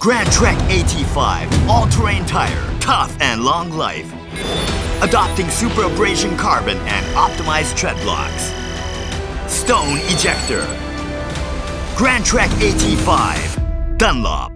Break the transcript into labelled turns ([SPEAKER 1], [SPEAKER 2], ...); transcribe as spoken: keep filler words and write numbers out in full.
[SPEAKER 1] Grand Trek A T five all-terrain tire, tough and long life. Adopting super abrasion carbon and optimized tread blocks. Stone ejector. Grand Trek A T five, Dunlop.